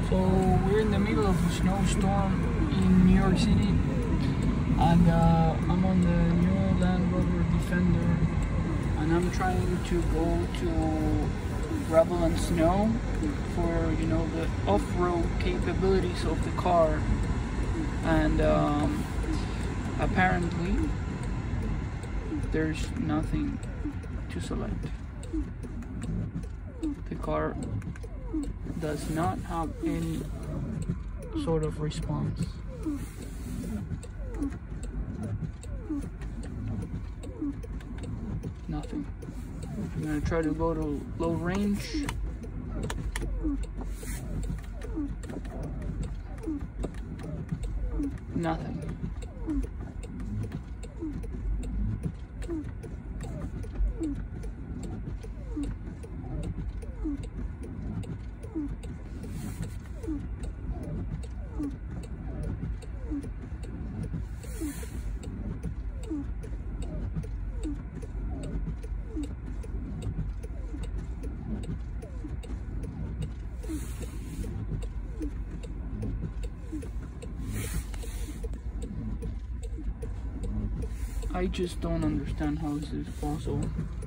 So we're in the middle of a snowstorm in New York City, and I'm on the new Land Rover Defender, and I'm trying to go to gravel and snow for, you know, the off-road capabilities of the car. And apparently there's nothing to select. The car does not have any sort of response. Nothing. I'm gonna try to go to low range. Nothing. I just don't understand how this is possible.